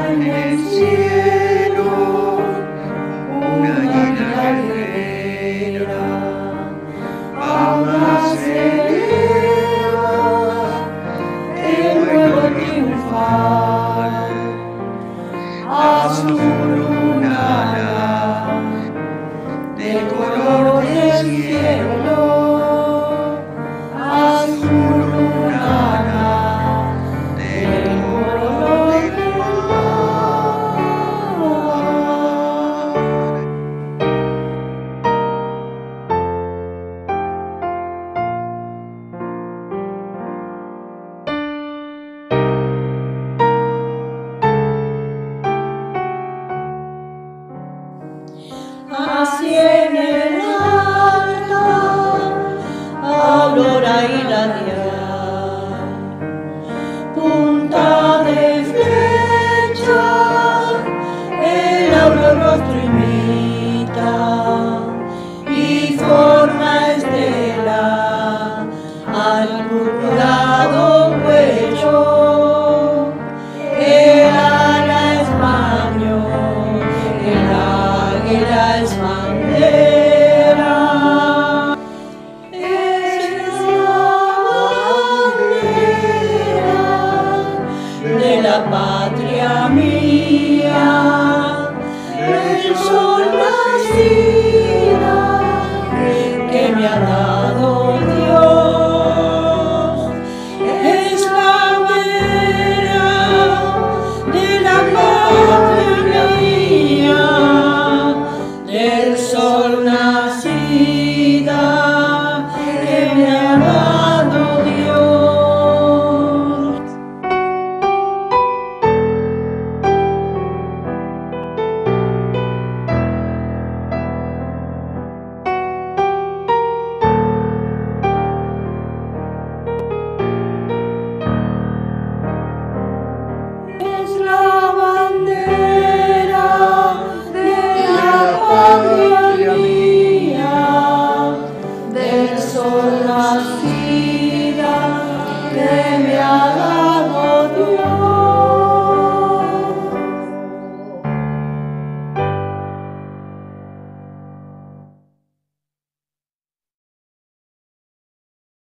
en el cielo, una águila guerrera, ahora se eleva el vuelo triunfal, azul lunara, del color del cielo, azul lunara, del color del Así en el alta, aurora irradiar, punta de flecha, el auror rostro imita, y forma estelar al purpurado cuello, el ala español, el águila es bandera, es la bandera de la patria mía, el sol nacida que me ha dado